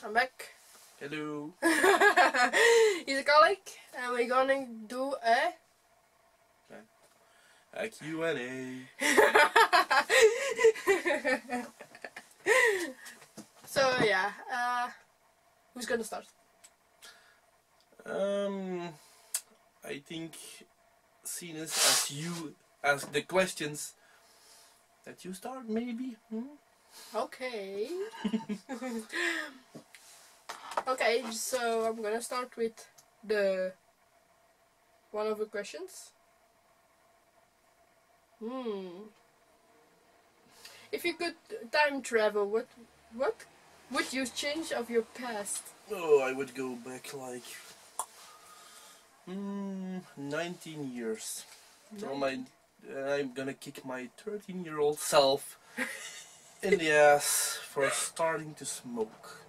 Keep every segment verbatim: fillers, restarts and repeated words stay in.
I'm back. Hello. He's a colleague, and we're gonna do a A Q and A. So yeah, uh, who's gonna start? Um, I think, seeing as, as you ask the questions, that you start maybe. Hmm? Okay. Okay, so I'm gonna start with the one of the questions. Hmm. If you could time travel, what what would you change of your past? Oh, I would go back like mm, nineteen years. So my, uh, I'm gonna kick my thirteen-year-old self in the ass for starting to smoke.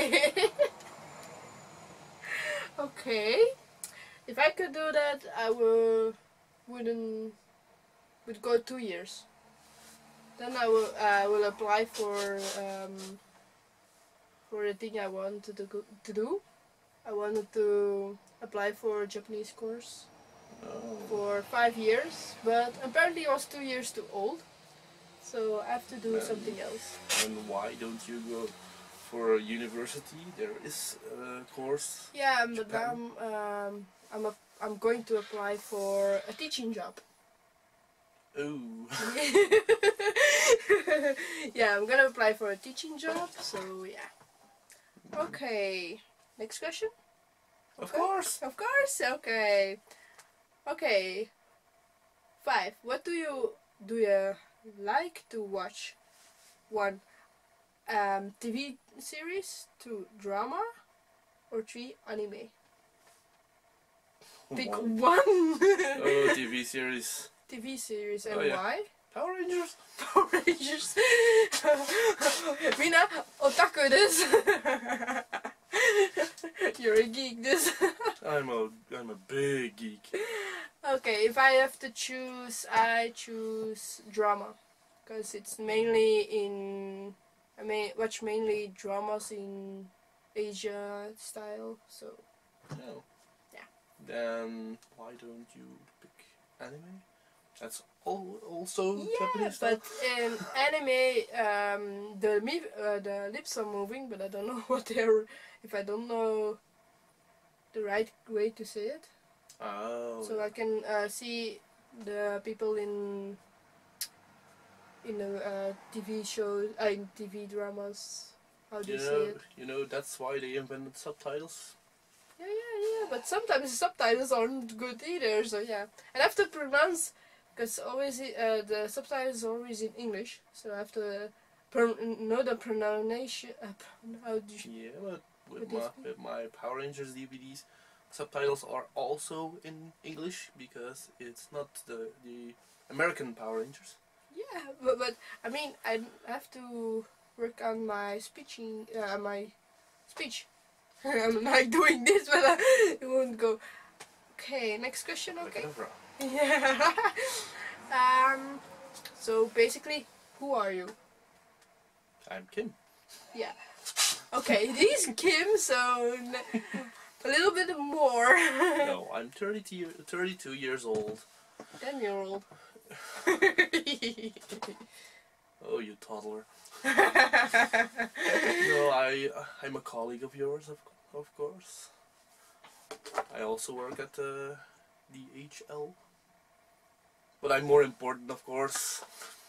Okay. If I could do that, I will wouldn't would go two years. Then I will I will apply for um for the thing I wanted to go, to do. I wanted to apply for a Japanese course Oh. for five years, but apparently I was two years too old, so I have to do And, something else. and why don't you go for a university? There is a course. Yeah, but now Japan. I'm um, I'm a, I'm going to apply for a teaching job. Oh. Yeah, I'm gonna apply for a teaching job, so yeah. Okay, next question? Of Okay. course. Of course, okay. Okay. Five. What do you do you like to watch? One, um, T V series, two, drama, or three, anime? Pick One. one. Oh, T V series. T V series, and Oh, yeah. why? Power Rangers. Power Rangers. Mina, otaku desu. You're a geek desu. I'm a I'm a big geek. Okay, if I have to choose, I choose drama, because it's mainly in. I mean, watch mainly dramas in Asia style. So Oh. Yeah. Then why don't you pick anime? That's all also yeah, Japanese but stuff. in anime, um, the mi- uh, the lips are moving, but I don't know what they're. If I don't know the right way to say it. Oh. So Yeah. I can uh, see the people in in the uh, T V shows, uh, in T V dramas, how they You say know, it. you know that's why they invented subtitles. Yeah, yeah, yeah. But sometimes the subtitles aren't good either. So yeah, and I have to pronounce, because always uh, the subtitles are always in English. So I have to pro know the pronunciation. Uh, how do you? Yeah, but with What my is- with my Power Rangers D V Ds, subtitles are also in English because it's not the the American Power Rangers. Yeah, but, but I mean, I have to work on my speeching, uh, my speech. I'm not doing this, but uh, it won't go. Okay, next question. Okay. Yeah. um. So basically, who are you? I'm Kim. Yeah. Okay, he's Kim, so n- a little bit more. No, I'm thirty-two, thirty-two years old. Ten year old. Oh, you toddler. No, I I'm a colleague of yours, of of course. I also work at the D H L, but I'm more important, of course.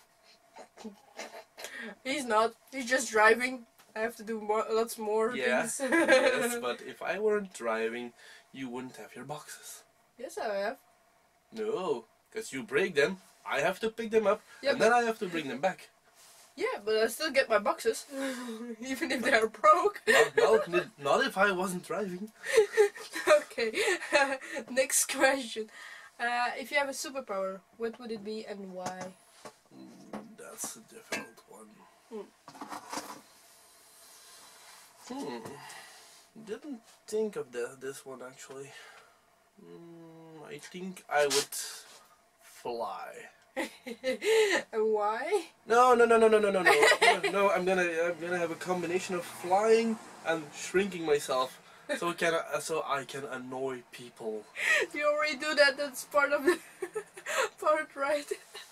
He's not. He's just driving. I have to do more, lots more Yeah, things. yes, but if I weren't driving, you wouldn't have your boxes. Yes, I have. No, because you break them, I have to pick them up, Yeah, and then I have to bring them back. Yeah, but I still get my boxes, even if they're broke. Not, not, not if I wasn't driving. Okay, next question. Uh, if you have a superpower, what would it be and why? Mm, that's a difficult one. Hmm. Hmm. Didn't think of the, this one actually. Mm, I think I would fly. And why? No, no, no, no, no, no, no, no. no, no, I'm gonna, I'm gonna have a combination of flying and shrinking myself, so I can, uh, so I can annoy people. You already do that. That's part of the part, right?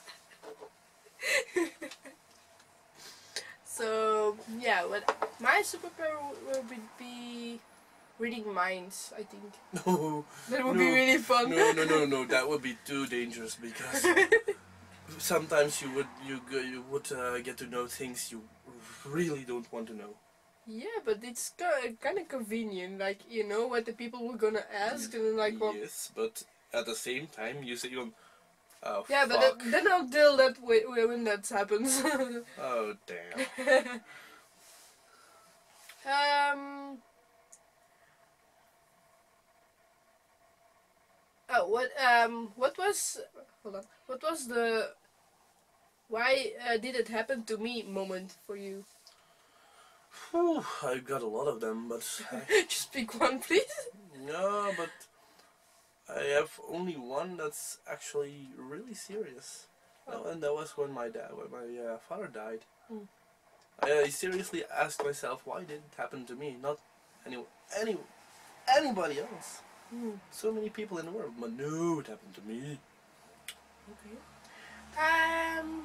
So yeah, what my superpower will be, be reading minds. I think No, that would no, be really fun. no, no, no, no. That would be too dangerous because sometimes you would, you, go- you would uh, get to know things you really don't want to know. Yeah, but it's kind of convenient. Like, you know what the people were gonna ask, and then like, well, Yes, but at the same time, you say, you know, oh yeah, but fuck. then, then I'll deal that way, way when that happens. Oh damn. um. Oh, what um, what was? Hold on. What was the? Why uh, did it happen to me moment for you? Whew, I've got a lot of them, but I, Just pick one, please. no, but I have only one that's actually really serious. No, and that was when my dad, when my uh, father died. Mm. I, I seriously asked myself, why did it happen to me, not any, any, anybody else? Mm. So many people in the world, but no, it happened to me. Okay. Um,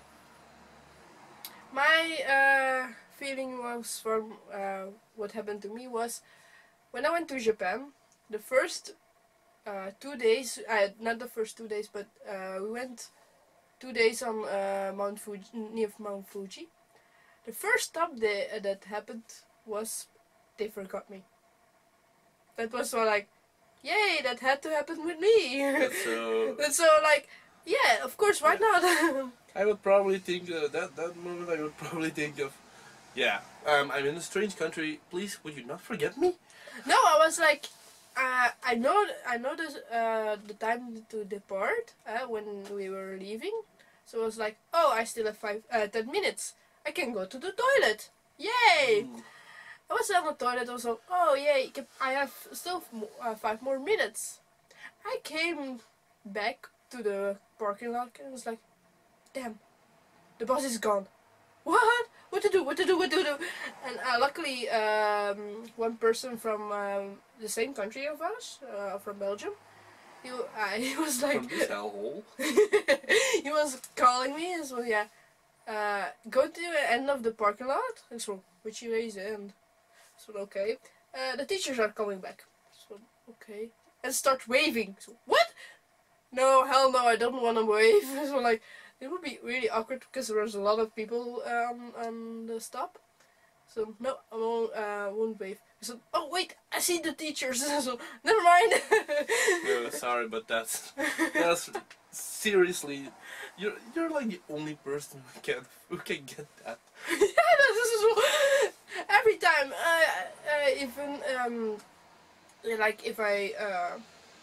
my uh, feeling was from uh, what happened to me was when I went to Japan. The first uh, two days, uh, not the first two days, but uh, we went two days on uh, Mount Fuji, near Mount Fuji. The first stop they, uh, that happened was they forgot me. That was so like, yay! That had to happen with me. That's so. That's so like. Yeah, of course, why Yeah. not? I would probably think uh, that that moment. I would probably think of, yeah, um, I'm in a strange country. Please, would you not forget me? No, I was like, uh, I know, I know the uh, the time to depart uh, when we were leaving. So I was like, oh, I still have five, uh, ten minutes. I can go to the toilet. Yay! Mm. I was on the toilet also. Oh yay! I have still uh, five more minutes. I came back to the parking lot and was like, damn, the bus is gone. What? What to do? What to do? What to do? And uh, luckily, um, one person from um, the same country of us, uh, from Belgium, he, uh, he was like, From this hellhole. he was calling me. And so yeah, uh, go to the end of the parking lot. And so, which way is the end? So okay, uh, the teachers are coming back. So okay, and start waving. So what? No, hell no, I don't want to wave. So like, it would be really awkward because there was a lot of people um, on the stop. So no, I won't, uh, won't wave. So oh wait, I see the teachers. So never mind. No, sorry, but that's that's seriously, you're you're like the only person who can who can get that. Yeah, this is every time. Uh, uh, even um, like if I. Uh,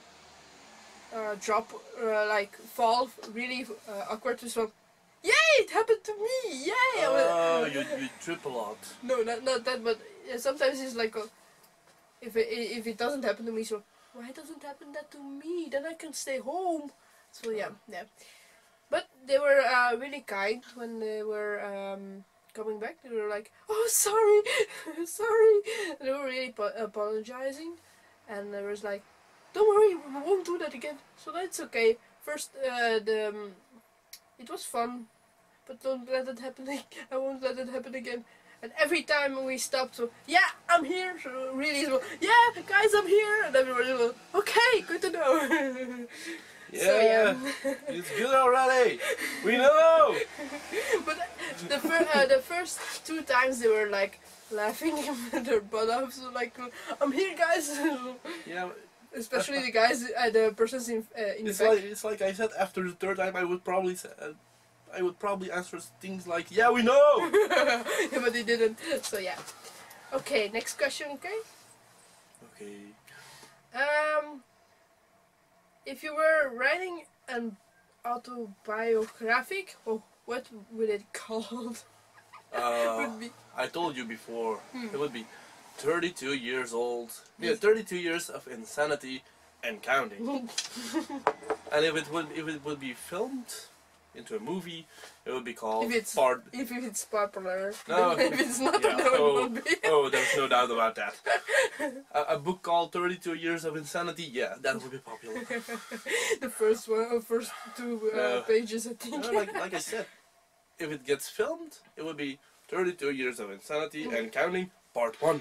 Uh, drop, uh, like fall really uh, awkward as well. Yay! It happened to me! Yay! Oh, you you trip a lot. No, not not that, but uh, sometimes it's like, uh, if it if it doesn't happen to me, so why doesn't happen that to me? Then I can stay home. So yeah, yeah. But they were uh, really kind when they were um, coming back. They were like, "Oh, sorry, sorry." And they were really apologizing, and there was like, don't worry, we won't do that again. So that's okay. First, uh, the um, it was fun, but don't let it happen. I won't let it happen again. And every time we stopped, so yeah, I'm here. So really, so yeah, guys, I'm here. And everybody was okay, good to know. Yeah, so, yeah. It's good already. We know. But the fir uh, the first two times they were like laughing their butt off. So like, I'm here, guys. Yeah. Especially the guys, uh, the persons in uh, in It's the back. like it's like I said. After the third time, I would probably say, uh, I would probably answer things like, "Yeah, we know." Yeah, but they didn't. So yeah. Okay, next question. Okay. Okay. Um, if you were writing an autobiographic, oh, what would it called? Uh, would be. I told you before. Hmm. It would be thirty-two years old. Yeah, thirty-two years of insanity and counting. And if it would if it would be filmed, into a movie, it would be called If it's part. if it's popular. No. If it's not, Yeah. no, it Oh, won't be. oh, there's no doubt about that. a, a book called thirty-two Years of Insanity. Yeah, that would be popular. The first one, uh, first two uh, Uh, pages, I think. No, like like I said, if it gets filmed, it would be thirty-two Years of Insanity and Counting Part One.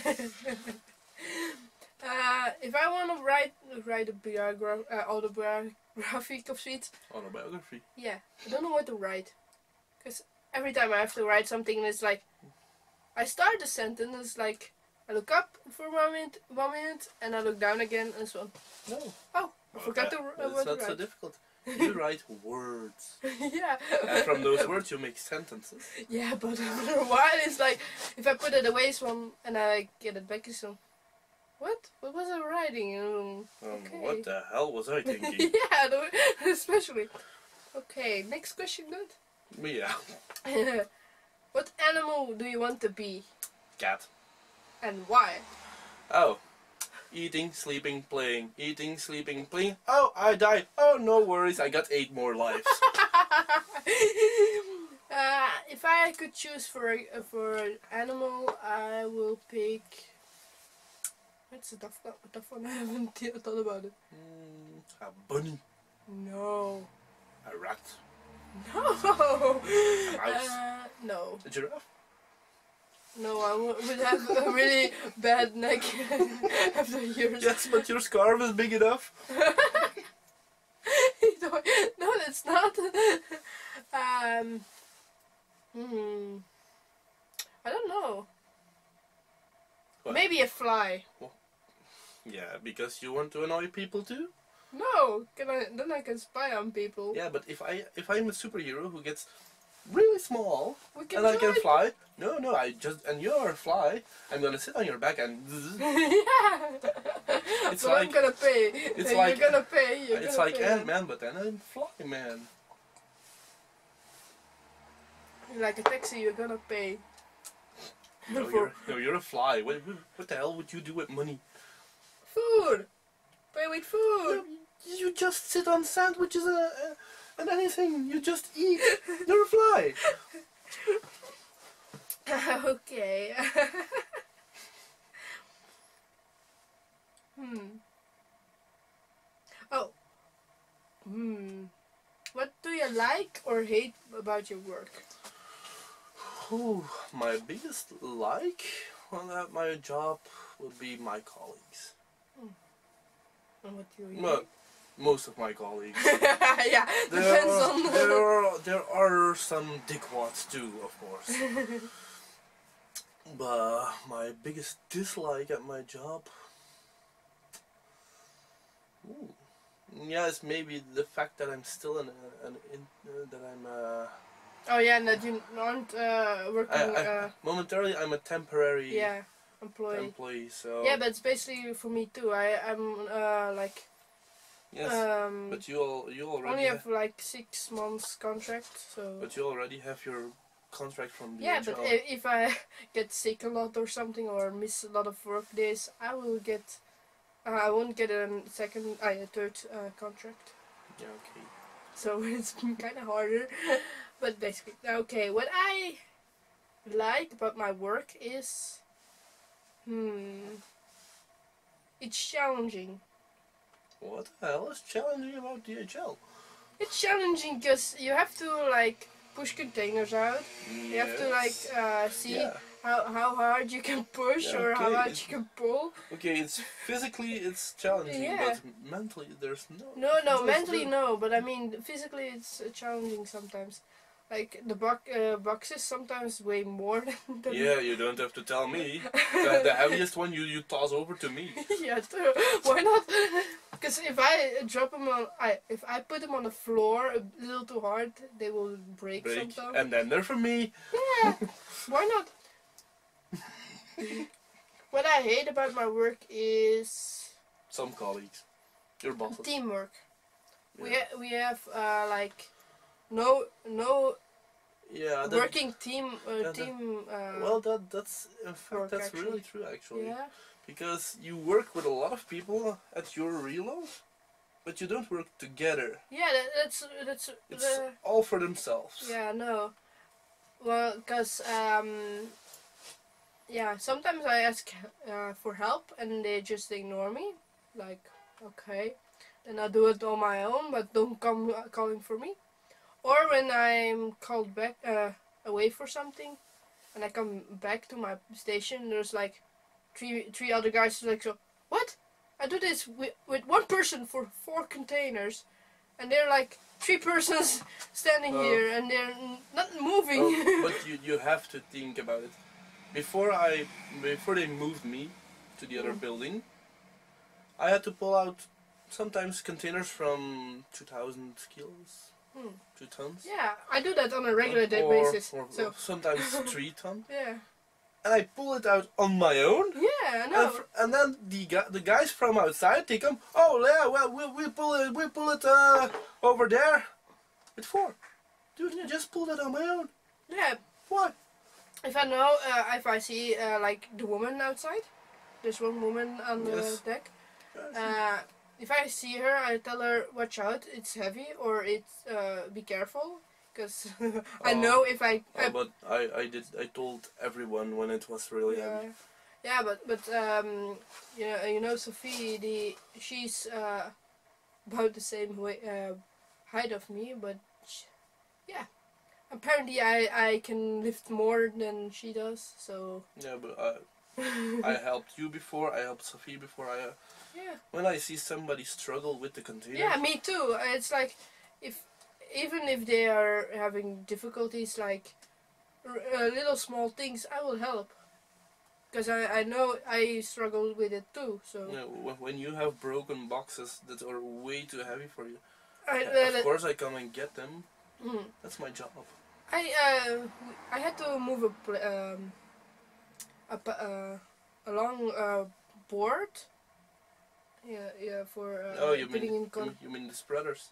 Uh, if I want to write write a biogra uh, autobiography of it, Autobiography. yeah, I don't know what to write, because every time I have to write something, it's like I start a sentence, it's like I look up for one minute, one minute, and I look down again, and so on. No. Oh, I forgot that, to uh, It's what not to so write. difficult. You write words. Yeah. And from those words you make sentences. Yeah, but after a while it's like if I put it away some and I get it back, it's so what? What was I writing? Um, Um, okay. What the hell was I thinking? Yeah, the- especially. Okay, next question, good. Yeah. What animal do you want to be Cat. and why? Oh. Eating, sleeping, playing. Eating, sleeping, playing. Oh, I died. Oh, no worries. I got eight more lives. uh, if I could choose for a, for an animal, I will pick. That's a tough, a tough one. I haven't th- thought about it. Mm, a bunny. No. A rat. No. A mouse. Uh, no. A giraffe. No, I w- would have a really bad neck after years. Yes, but your scarf is big enough. No, that's not. Um. Hmm. I don't know. What? Maybe a fly. Yeah, because you want to annoy people too? No, can I? Then I can spy on people. Yeah, but if I if I'm a superhero who gets really small We can and I can join. fly, no, no, I just and you're a fly, I'm gonna sit on your back and Yeah. It's But like I'm gonna pay. it's You're like- gonna pay. You're it's gonna like pay. Ant-Man, but then I'm Fly Man. Like a taxi, you're gonna pay. No, For you're no, you're a fly. What what the hell would you do with money? food. Pay with food. You, you just sit on sandwiches and, uh, and anything. You just eat. You're a fly. Okay. Hmm. Oh. Hmm. What do you like or hate about your work? Ooh, my biggest like on that my job would be my colleagues. And what do you Well, hate? most of my colleagues. Yeah, There depends are, on. there are there are some dickwads too, of course. But my biggest dislike at my job, ooh, yeah, it's maybe the fact that I'm still an, an, in uh, that I'm uh, Oh yeah, and that you aren't uh, working. I, I, uh, momentarily I'm a temporary yeah, employee. employee. So Yeah, but it's basically for me too. I I'm uh, like yes, um but you all you already only have, have like six months contract, so. but you already have your contract from the Yeah, H R. but if, if I get sick a lot or something or miss a lot of work days, I will get. Uh, I won't get a second, uh, a third uh, contract. Yeah, okay. So it's kind of harder. But basically, okay. What I like about my work is, hmm, it's challenging. What the hell is challenging about D H L? It's challenging because you have to like push containers out. You have to like Yes. uh, see Yeah. how how hard you can push Yeah, or how okay. hard you can pull. Okay, it's physically it's challenging, Yeah. but mentally there's no. No, no, there's mentally no, but I mean physically it's uh, challenging sometimes. Like the bo uh, boxes sometimes weigh more than. than Yeah, you don't have to tell me. the, the heaviest one you you toss over to me. Yeah, true. Why not? Because if I drop them on, I if I put them on the floor a little too hard, they will break, Break, sometimes. and then they're for me. Yeah, why not? What I hate about my work is Some colleagues, your bosses. teamwork. We Yeah. ha we have uh, like no no Yeah, that, working team uh, that- team. Uh, well, that that's in fact work, that's actually. really true actually. yeah. Because you work with a lot of people at your reload. but you don't work together. Yeah, that, that's that's It's the, all for themselves. yeah, no. Well, cause um, yeah, sometimes I ask uh, for help and they just ignore me. Like, okay, then I do it on my own, but don't come uh, calling for me. Or when I'm called back uh, away for something, and I come back to my station, there's like three three other guys like, so what? I do this with, with one person for four containers, and they're like three persons standing Oh. here and they're n- not moving. Oh, but you you have to think about it. Before I before they moved me to the other Mm. building, I had to pull out sometimes containers from two thousand kilos, Hmm. two tons. Yeah, I do that on a regular day or, basis. Or, So sometimes three ton. yeah, And I pull it out on my own. yeah, I And, know. fr- and then the gu- the guys from outside, they come. Oh yeah, well we we pull it we pull it uh, over there. With four, dude, Yeah. just pull that on my own. Yeah, What? if I know, uh, if I see uh, like the woman outside, there's one woman on the Yes. deck. Uh, if I see her, I tell her, watch out, it's heavy, or it's uh, be careful, because I Oh. know if I, I Oh, but I, I did I told everyone when it was really yeah, heavy. yeah, but but um, you know, you know, Sophie, the she's uh, about the same way, uh, height of me, but sh yeah, apparently I I can lift more than she does, so Yeah, but I I helped you before. I helped Sophie before. I uh, yeah. when I see somebody struggle with the container. Yeah, me too. It's like if even if they are having difficulties, like r- uh, little small things, I will help. Because I, I know I struggle with it too. So You know, when, when you have broken boxes that are way too heavy for you, I uh, uh, of course I come and get them. mm, That's my job. I uh I had to move a pl- um a p- uh, a long uh, board. Yeah, yeah, for uh, Oh, you putting mean in con- you, you mean the spreaders?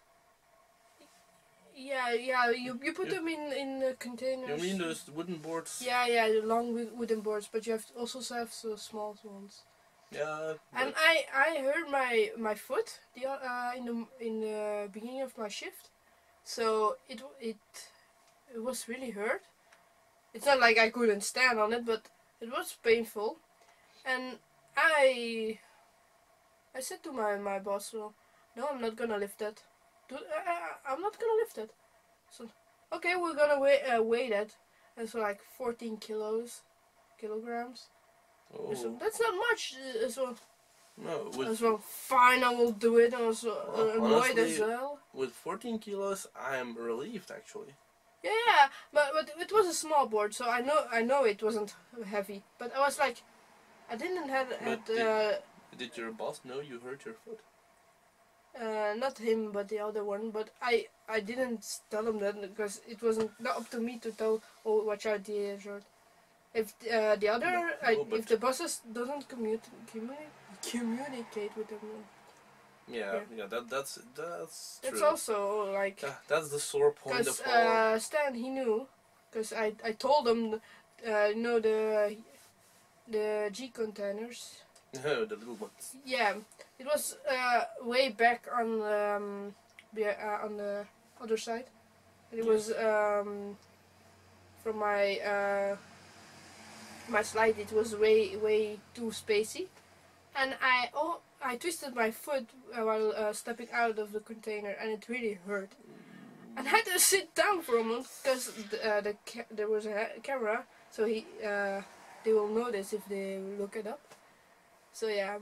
yeah, yeah. You you put You- them in in the containers. You mean those wooden boards? Yeah, yeah, the long wo- wooden boards, but you have to also have so small ones. Yeah. And but- I I hurt my my foot the o- uh, in the in the beginning of my shift, so it w- it it was really hurt. It's not like I couldn't stand on it, but it was painful, and I I said to my my boss, well, no, I'm not gonna lift that. Do, uh, uh, I'm not gonna lift it. So okay, we're gonna weigh uh, weigh that. And so like fourteen kilos, kilograms. oh So that's not much. Uh, so no, I with was well, fine, I will do it. I was uh, Well, annoyed as honestly- well. with fourteen kilos, I am relieved actually. Yeah, yeah, but but it was a small board, so I know I know it wasn't heavy. But I was like, I didn't have had, did- uh, Did your boss know you hurt your foot? uh, not him, but the other one. But I I didn't tell him that because it wasn't not up to me to tell. Oh, watch out, the shirt. If uh, the other, No, I, no, but- if the bosses doesn't commute, communi- communicate with them, Yeah, Yeah. yeah, that that's that's it's true. also like. That, that's the sore point Because of our. uh, Stan, he knew, because I, I told him, uh, you know, the the G containers. No, the little ones. Yeah, it was uh, way back on um, be- uh, on the other side. It was um, from my uh, my slide. It was way way too spacey, and I oh I twisted my foot uh, while uh, stepping out of the container, and it really hurt. And I had to sit down for a moment because uh, the ca- there was a ha- camera, so he uh, they will notice if they look it up. So yeah.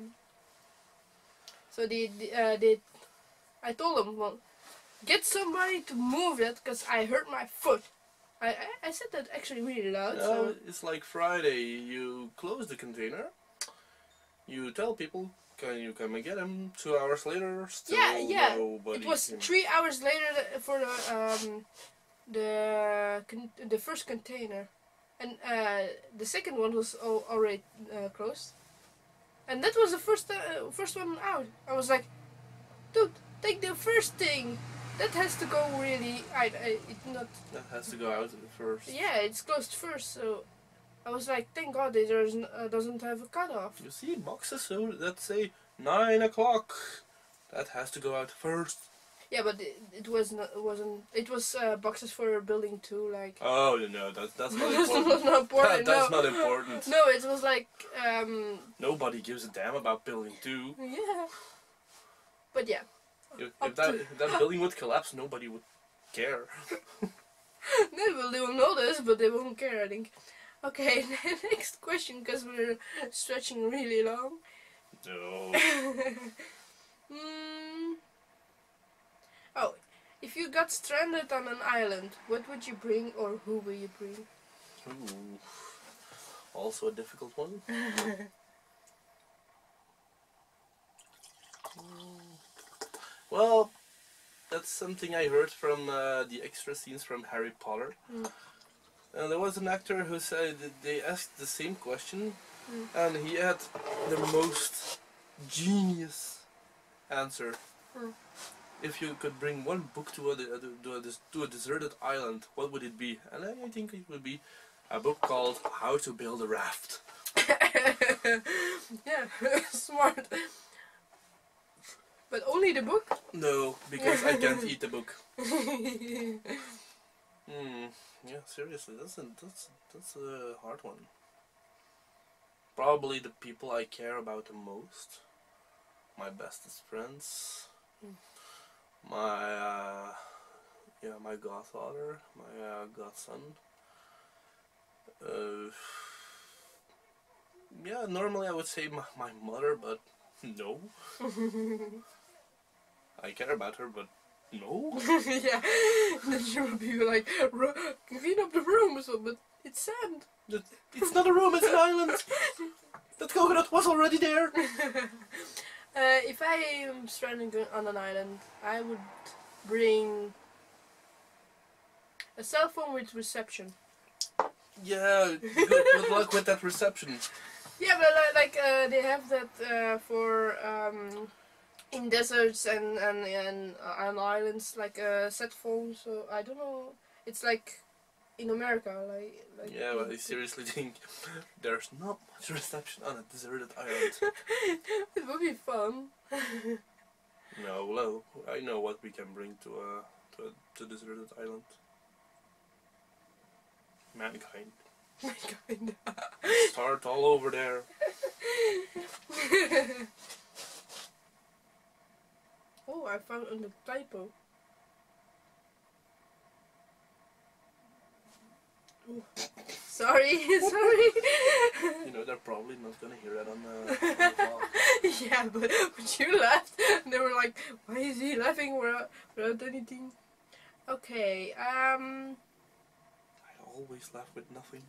So they they, uh, they I told them, well, get somebody to move that because I hurt my foot. I, I I said that actually really loud. No, So it's like Friday. You close the container. You tell people, can you come and get them? Two hours later, still Yeah, yeah. nobody it was came. three hours later th- for the um the con- the first container, and uh, the second one was al- already uh, closed, and that was the first uh, first one out. I was like, dude, take the first thing. That has to go really. I, I it not. That has to go out first. Yeah, it's closed first. So I was like, thank God it doesn't uh, doesn't have a cutoff. You see boxes so that say nine o'clock. That has to go out first. Yeah, but it, it was not, it wasn't. It was uh, boxes for building too, like. Oh no, that's that's not That's important. not important. That, that's no. not important. No, it was like um. Nobody gives a damn about building two. Yeah. But yeah. If, Up if that to- if that building would collapse, nobody would care. They will, they will notice, but they won't care, I think. Okay, next question, because we're stretching really long. No. mm. Oh, if you got stranded on an island, what would you bring or who will you bring? Ooh. Also a difficult one. Well, that's something I heard from uh, the extra scenes from Harry Potter. Mm. And there was an actor who said that they asked the same question, Mm. and he had the most genius answer. Mm. If you could bring one book to a, to a, to a deserted island, what would it be? And I, I think it would be a book called How to Build a Raft. Yeah, smart. But only the book? No, because I can't eat the book. Hmm. Yeah, seriously, that's a, that's that's a hard one. Probably the people I care about the most, my bestest friends, Mm. my uh, yeah, my godfather, my uh, godson. Uh, yeah, normally I would say my, my mother, but no. I care about her, but no. Yeah, then she will be like, "Ru- clean up the room, so, but it's sand. It- It's not a room, it's an island. That coconut was already there. Uh, if I am stranded on an island, I would bring a cell phone with reception. Yeah, good, good luck with that reception. Yeah, but uh, like uh, they have that uh, for um, in deserts and and and uh, on islands, like a set phone. So I don't know. It's like in America, like like. Yeah, but I seriously think there's not much reception on a deserted island. It would be fun. No, well, I know what we can bring to a to a to deserted island. Mankind. Kinda. Start all over there. Oh, I found a typo. Ooh. Sorry, sorry. You know, they're probably not gonna hear that on the, on the vlog. Yeah, but, but you laughed. And they were like, why is he laughing without, without anything? Okay, um... I always laugh with nothing.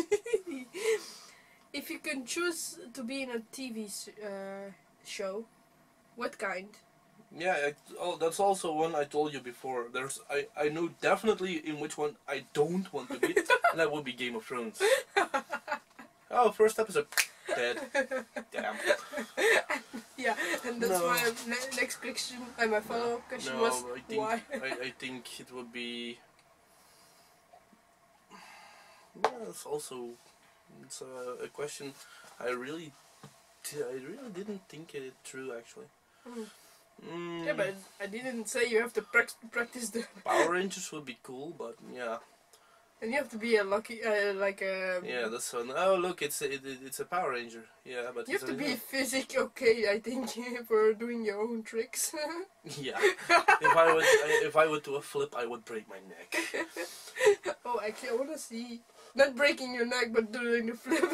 if you can choose to be in a T V uh, show, what kind? Yeah, I, oh, that's also one I told you before. There's, I, I know definitely in which one I don't want to be, and that would be Game of Thrones. Oh, first episode, dead. Damn. Yeah, and that's No. why ne- next question, uh, my follow-up question No, was I think why. I, I think it would be. Yeah, it's also it's a, a question I really, di- I really didn't think it through actually. Mm. Mm, Yeah, but I didn't say you have to prac- practice the... Power Rangers would be cool, but yeah, And you have to be a lucky, uh, like a... yeah, that's one. Oh look, it's a, it, it's a Power Ranger. Yeah, but You have it's to a- be physic okay, I think, for doing your own tricks. Yeah. If I would, I, if I would do a flip, I would break my neck. Oh, actually, I want to see... Not breaking your neck, but doing the flip.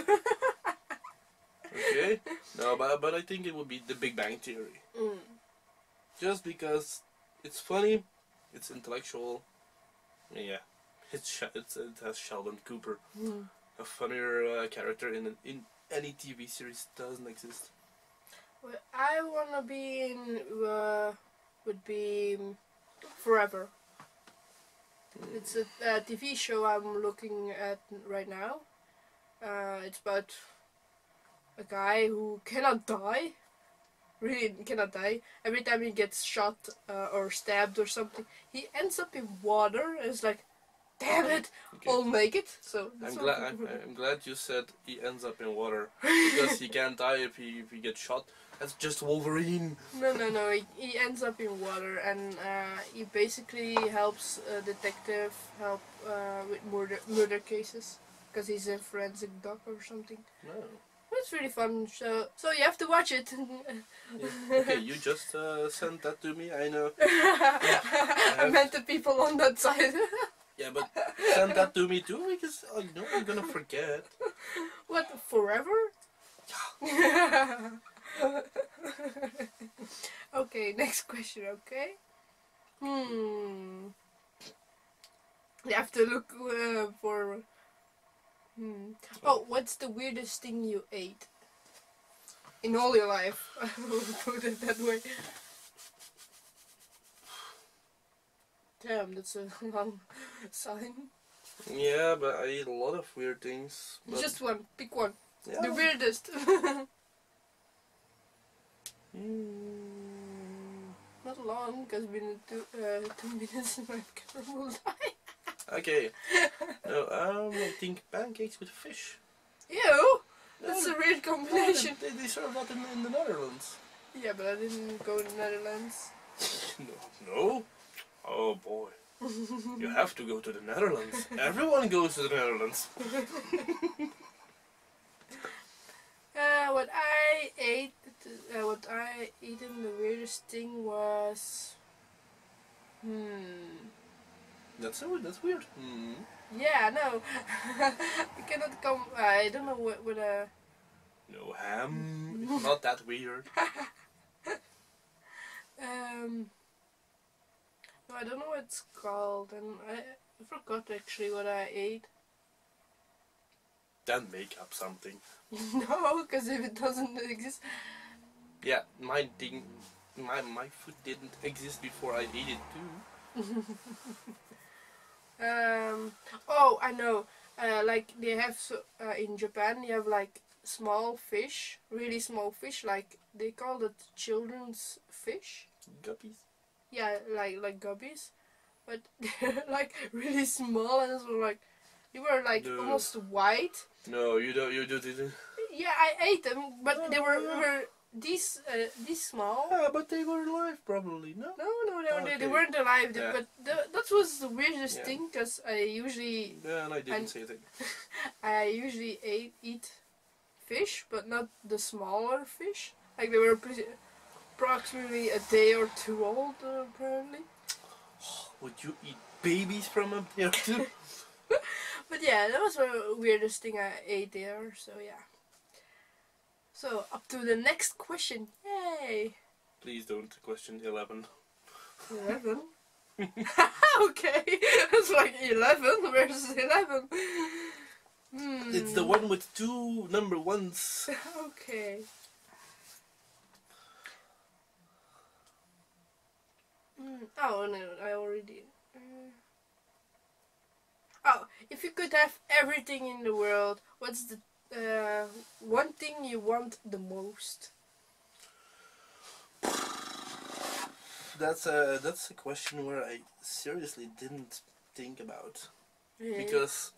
Okay. No, but but I think it would be The Big Bang Theory. Mm. Just because it's funny, it's intellectual. Yeah, it's, Sh- it's it has Sheldon Cooper, Mm. a funnier uh, character in an, in any T V series doesn't exist. What I want to be in uh, would be um, Forever. It's a, a T V show I'm looking at right now. Uh, it's about a guy who cannot die. Really cannot die. Every time he gets shot uh, or stabbed or something, he ends up in water. And it's like, damn it, Okay. all naked. So I'm that's what glad. I'm I'm, looking for. I'm glad you said he ends up in water because he can't die if he if he gets shot. That's just Wolverine. No, no, no. He, he ends up in water, and uh, he basically helps a detective help uh, with murder murder cases because he's a forensic doc or something. No. It's really fun show, so you have to watch it. Yeah. Okay, you just uh, sent that to me. I know. I meant the people on that side. Yeah, but send that to me too, because oh, you know I'm gonna forget. What, forever? Yeah. Okay, next question. Okay. Hmm. You have to look uh, for. Hmm. Oh, what's the weirdest thing you ate in all your life? I will put it that way. Damn, that's a long sign. Yeah, but I eat a lot of weird things. But Just one. Pick one. yeah. The weirdest. Mm. Not long, because within two, uh, two minutes my camera will die. Okay. No, um, I think pancakes with fish. Ew! No, That's a weird no, combination. they, they serve that in, in the Netherlands. Yeah, but I didn't go to the Netherlands. No. No? Oh boy. You have to go to the Netherlands. Everyone goes to the Netherlands. Uh, what I ate, uh, what I eaten, the weirdest thing was, hmm, That's so, that's weird. Mm. yeah, no, I cannot come. I don't know what what uh. No ham. It's not that weird. Um, no, I don't know what it's called, and I, I forgot actually what I ate. Then make up something. No, because if it doesn't exist, Yeah, my thing, my my food didn't exist before I ate it too. um, oh, I know. Uh, like they have so, uh, in Japan, you have like small fish, really small fish. Like they call it children's fish. Guppies. Yeah, like like guppies, but they're like really small and so like they were like No. almost white. No, you don't. You do it. Yeah, I ate them, but they were were this uh, this small. Yeah, but they were alive probably. No. No, no, no, they, they Okay. weren't alive. Yeah. But the, that was the weirdest Yeah. thing, because I usually Yeah, and I didn't And- say a thing. I usually ate eat fish, but not the smaller fish. Like they were pretty, approximately a day or two old, uh, apparently. Would you eat babies from up there too? But yeah, that was the weirdest thing I ate there. So yeah. So up to the next question. Yay! Please don't question eleven. Eleven. Okay, it's like eleven. Where's eleven? Hmm. It's the one with two number ones. Okay. Mm. Oh no, I already. Uh, oh, if you could have everything in the world, what's the uh, one thing you want the most? That's a that's a question where I seriously didn't think about, Really? because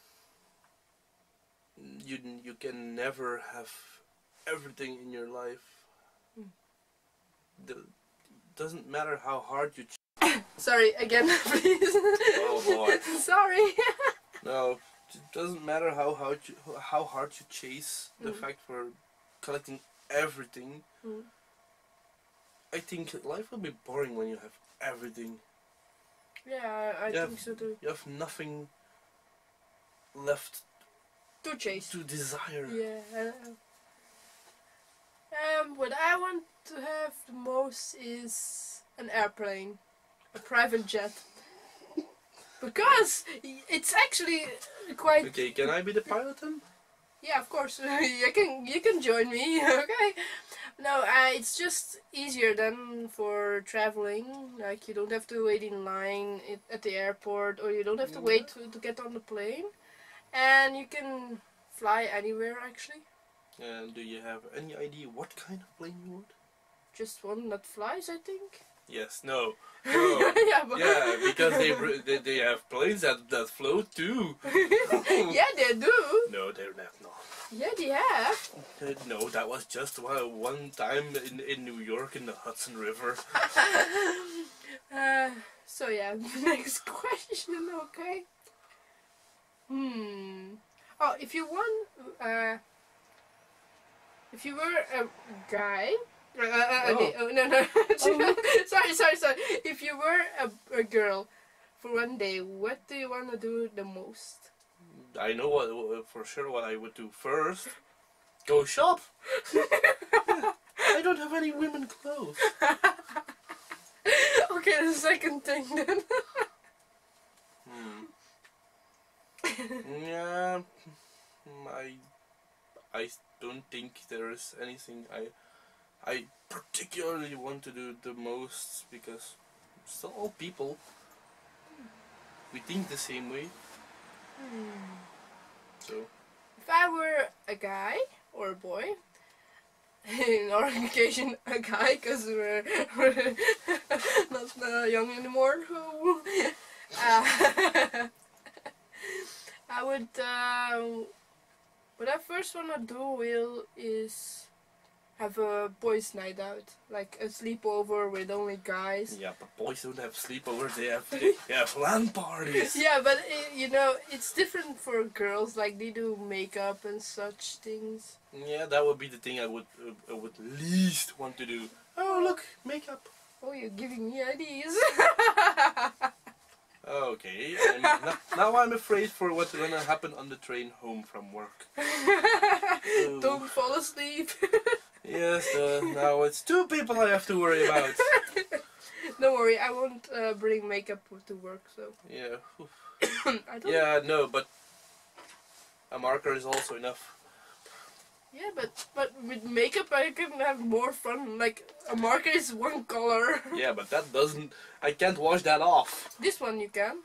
you you can never have everything in your life. Mm. The, doesn't matter how hard you. Ch Sorry again, please. Oh boy. Sorry. No, it doesn't matter how hard you, how hard you chase the Mm. fact for collecting everything. Mm. I think life will be boring when you have everything. Yeah, I, I You think have- so too. You have nothing left To chase. to desire. Yeah. I know. Um, what I want to have the most is an airplane, a private jet, because it's actually quite. Okay, can I be the pilot then? Yeah, of course. you can you can join me. Okay. No, uh, it's just easier than for traveling. Like you don't have to wait in line at, at the airport, or you don't have to wait to, to get on the plane, and you can fly anywhere actually. And do you have any idea what kind of plane you want? Just one that flies, I think. Yes, no, no. yeah, but Yeah, because they, br- they they have planes that that float too. yeah, they do. No, they're not. No. Yeah, they have. Uh, no, that was just one one time in, in New York in the Hudson River. uh, so yeah, next question, okay? Hmm. Oh, if you want, uh, if you were a guy, uh, uh, uh, Oh. oh, no, no, Oh. sorry, sorry, sorry. If you were a, a girl for one day, what do you want to do the most? I know what for sure what I would do first. Go shop. I don't have any women clothes. Okay, the second thing then. Hmm. Yeah. I I don't think there is anything I I particularly want to do the most because we're still all people. We think the same way. Hmm. So If I were a guy or a boy, in our occasion a guy because we're, we're not uh, young anymore, uh, I would, uh, what I first want to do will is have a boys' night out, like a sleepover with only guys. yeah, but boys don't have sleepovers. They have they have LAN parties. Yeah, but it, you know, it's different for girls. Like they do makeup and such things. Yeah, that would be the thing I would uh, I would least want to do. Oh look, makeup. Oh, you're giving me ideas. Okay, I'm, now, now I'm afraid for what's gonna happen on the train home from work. Oh. Don't fall asleep. Yes, uh, now it's two people I have to worry about. Don't worry, I won't uh, bring makeup to work, so. Yeah. I don't. Yeah, no, but a marker is also enough. Yeah, but but with makeup I can have more fun. Like a marker is one color. Yeah, but that doesn't. I can't wash that off. This one you can.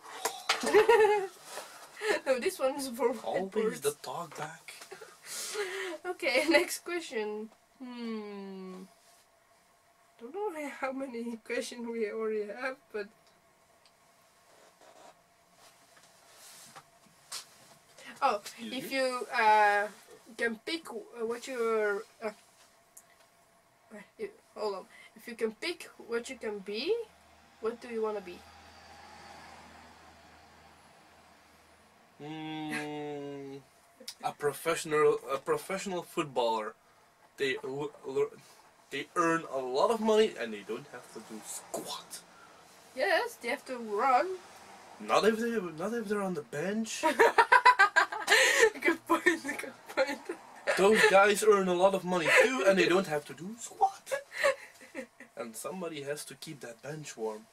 No, this one is for Always whiteboards. the talk back. Okay, next question. Hmm. Don't know how many questions we already have, but oh, Excuse if me? you uh, can pick uh, what you're. Uh, uh, you- hold on. If you can pick what you can be, what do you want to be? Mm, a professional, a professional footballer. They l- l- they earn a lot of money and they don't have to do squat. Yes, they have to run. Not if they, not if they're on the bench. Good point. Good point. Those guys earn a lot of money too, and they don't have to do squat. And somebody has to keep that bench warm.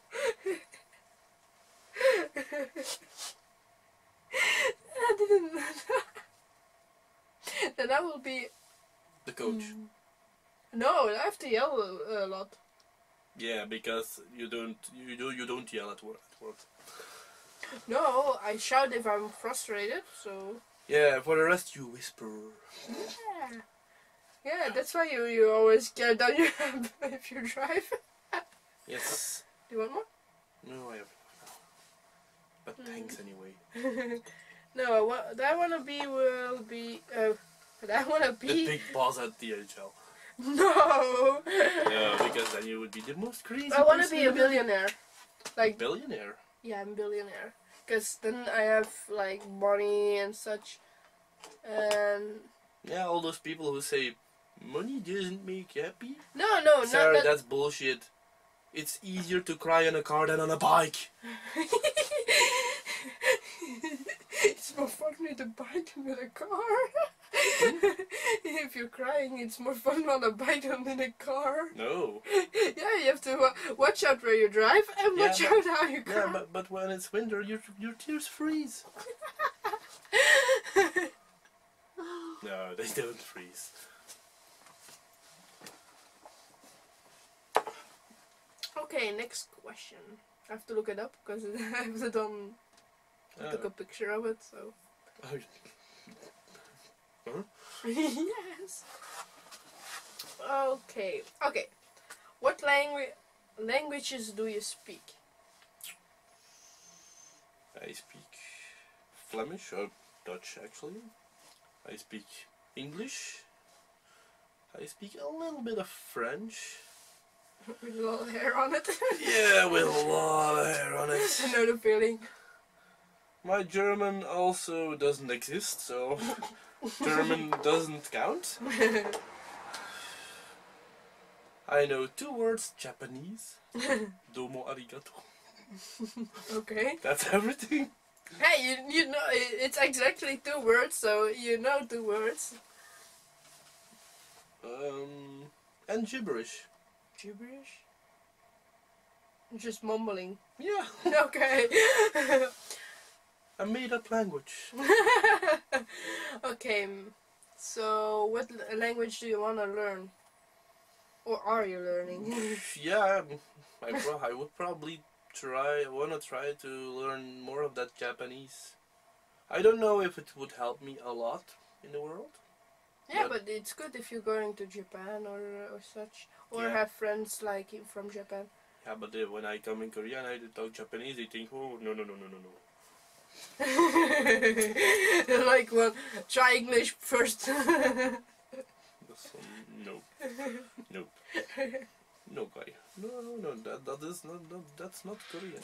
I didn't. Then I will be. The coach. No, I have to yell a, a lot. Yeah, because you don't you do you don't yell at work. At work. No, I shout if I'm frustrated. So. Yeah, for the rest you whisper. Yeah. Yeah, that's why you you always get down your head if you drive. Yes. Do you want more? No, I have enough now. But thanks anyway. No, I wa- that I wanna be will be. Uh, that I wanna The be. big boss at the N H L. No. Yeah, because then you would be the most crazy. I wanna person be a ever. billionaire. Like. Billionaire. Yeah, I'm a billionaire. Cause then I have like money and such, and Yeah, all those people who say money doesn't make you happy. no, no, Sorry, not that. that's bullshit. It's easier to cry on a car than on a bike. It's more fun with a bike than with a car. If you're crying, it's more fun on a bike than in a car. No. Yeah, you have to uh, watch out where you drive and Yeah, watch but- out how you cry. Yeah, but but when it's winter, your your tears freeze. No, they don't freeze. Okay, next question. I have to look it up because I have done. I took a picture of it, so. Oh, huh? Yes. Okay. Okay. What language languages do you speak? I speak Flemish or Dutch actually. I speak English. I speak a little bit of French. With a lot of hair on it. Yeah, with a lot of hair on it. I know the feeling. My German also doesn't exist, so German doesn't count. I know two words Japanese. Domo arigato. Okay. That's everything. Hey, you you know it's exactly two words, so you know two words. Um, and gibberish. Gibberish. Just mumbling. Yeah, Okay. a made-up language. Okay. So, what l- language do you want to learn, or are you learning? Yeah, I pro- I would probably try. I wanna try to learn more of that Japanese. I don't know if it would help me a lot in the world. Yeah, But- but it's good if you're going to Japan or or such, or Yeah. have friends like in- from Japan. Yeah, but uh, when I come in Korea and I talk Japanese, they think, oh no no no no no no. Like one, try English first. That's, um, no, no, no guy. No no no. That that is not, not that's not Korean.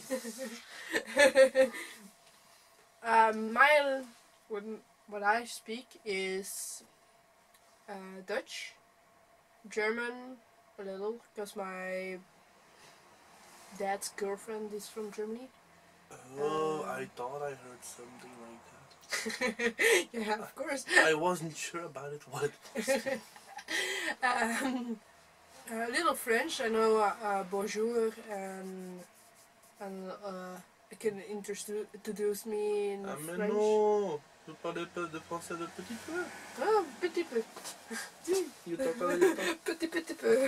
um, my what, what I speak is uh, Dutch, German a little because my dad's girlfriend is from Germany. Oh, Uh, I thought I heard something like that. Yeah, of course. I wasn't sure about it. What it was. um, a little French. I know uh, uh, bonjour and and uh, I can introduce introduce me in Ah mais French. non, tu parlais pas de français de petit peu. Ah, petit peu. You talk a little. Petit petit peu.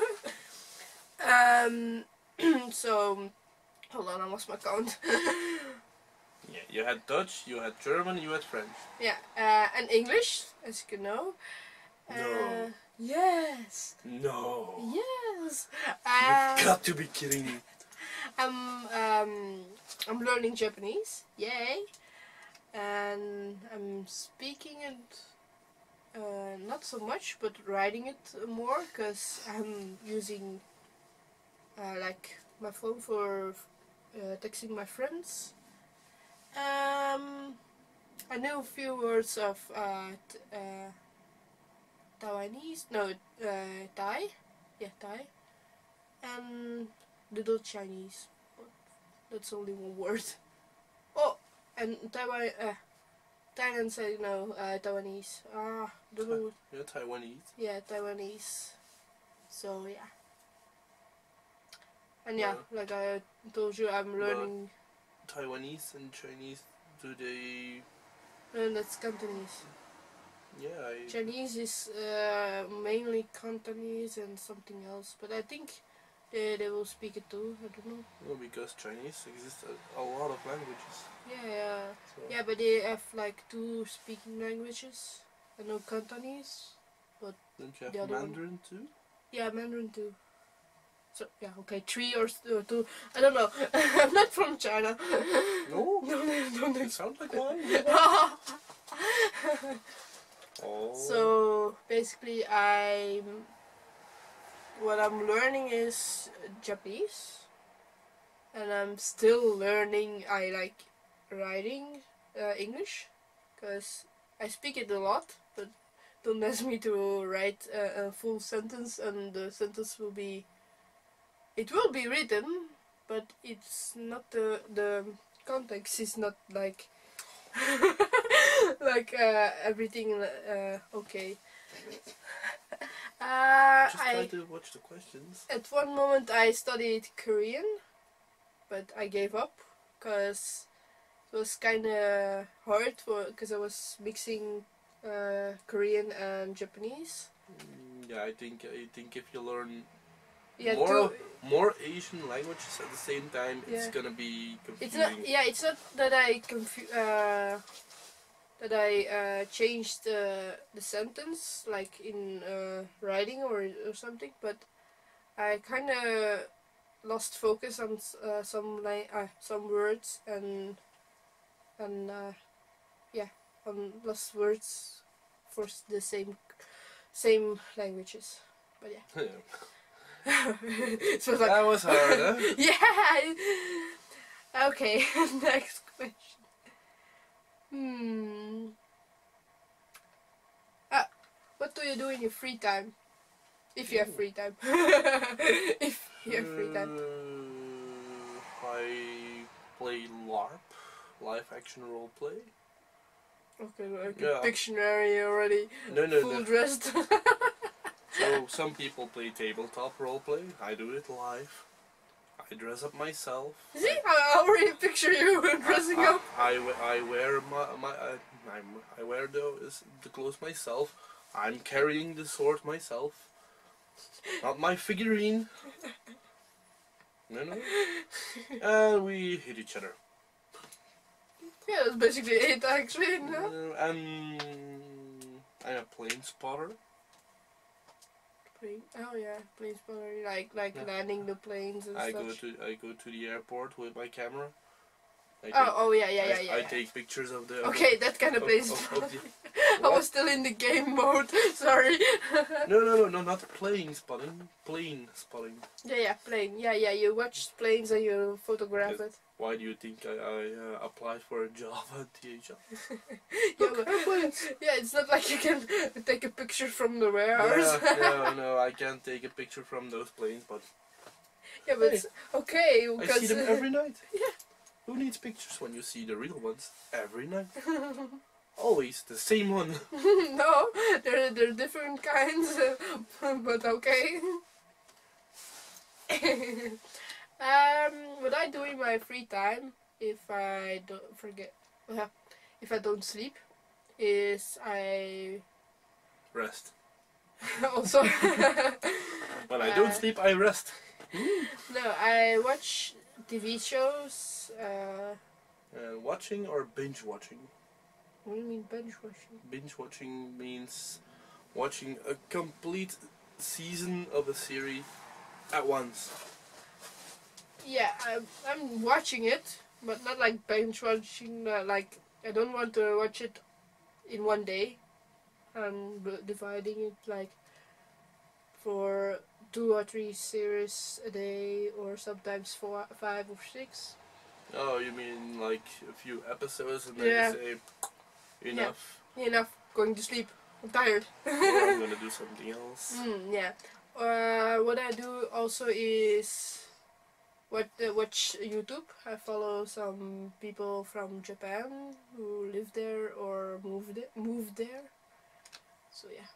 um. So, hold on, I lost my count. Yeah, you had Dutch, you had German, you had French. Yeah, uh, and English, as you can know. Uh, No. Yes. No. Yes. You've Uh, got to be kidding me. I'm um I'm learning Japanese. Yay. And I'm speaking it uh, not so much, but writing it more because I'm using uh, like my phone for uh, texting my friends. Um, I know a few words of uh, t uh, Taiwanese. No, uh, Thai. Yeah, Thai. And little Chinese. But that's only one word. Oh, and Taiwan. Uh, Thailand said no. Uh, Taiwanese. Ah, little. You're Taiwanese. Yeah, Taiwanese. So yeah. And yeah, Well, like I told you, I'm but- learning. Taiwanese and Chinese, do they... And that's Cantonese. Yeah, I... Chinese is uh, mainly Cantonese and something else, but I think they they will speak it too. I don't know. Well, because Chinese exists a, a lot of languages. Yeah, yeah, So. yeah, but they have like two speaking languages. I know Cantonese. Don't you have the other one. Mandarin too? Yeah, Mandarin too. So yeah, okay, three or, s- or two. I don't know. I'm not from China. No? No, no, no, You sound like one. no. Oh. So basically, I'm what I'm learning is Japanese, and I'm still learning. I like writing uh, English, cause I speak it a lot, but don't ask me to write a, a full sentence, and the sentence will be. It will be written, but it's not the the context is not like. like uh, everything uh, okay. Uh, Just try I to watch the questions. at one moment I studied Korean, but I gave up because it was kind of hard for because I was mixing uh, Korean and Japanese. Mm, yeah, I think I think if you learn Yeah, more two, of- more Asian languages at the same time, it's Yeah. gonna be it's confusing. not. Yeah, it's not that I confu- uh, that I uh, changed the the sentence like in uh, writing or or something, but I kind of lost focus on s- uh, some li- uh, some words and and uh, yeah, on lost words for s- the same same languages. But yeah. So it's like, That was hard, huh? yeah. Okay, next question. Hmm. Ah, what do you do in your free time? If you have free time. If you have free time. Uh, I play LARP, live action role play. Okay, like Yeah. a Pictionary already. No, no, Full no. dressed. So some people play tabletop roleplay. I do it live. I dress up myself. See, I already picture you dressing I, up. I, I, I wear my, my I, I, I wear the, the clothes myself. I'm carrying the sword myself. Not my figurine. No, no. And we hit each other. Yeah, that's basically it actually, no? Uh, and I'm a plane spotter. Plane. Oh yeah, plane spotter. Like like Yeah. landing the planes and I stuff. go to I go to the airport with my camera. I take, Oh oh yeah yeah I, yeah yeah. I yeah. take pictures of the. Okay, that kind of of, plane of, spotter. of the, I was still in the game mode. Sorry. no no no no not plane spotting. Plane spotting. Yeah yeah plane. Yeah yeah. You watch planes and you photograph Yes. it. Why do you think I, I uh, applied for a job at T H L? Yeah, but, yeah, it's not like you can take a picture from the warehouse. Yeah, no, no, I can't take a picture from those planes, but Yeah, but hey, it's okay I because see them every night. yeah. Who needs pictures when you see the real ones every night? Always the same one. No, there there are different kinds, uh, but okay. um, what I do in my free time, if I don't forget, uh, if I don't sleep, is I Rest. also When I don't Uh, sleep, I rest. no, I watch T V shows. Uh, Uh, watching or binge watching? what do you mean binge watching? Binge watching means watching a complete season of a series at once. Yeah, I'm, I'm watching it, but not like binge watching. Uh, like I don't want to watch it in one day. I'm b- dividing it like for two or three series a day, or sometimes four, five or six. Oh, you mean like a few episodes and then Yeah. you say, enough, Enough. Going to sleep. I'm tired. yeah, I'm gonna do something else. Mm, yeah. Uh, what I do also is what uh, watch YouTube. I follow some people from Japan who live there or moved it, moved there. So yeah.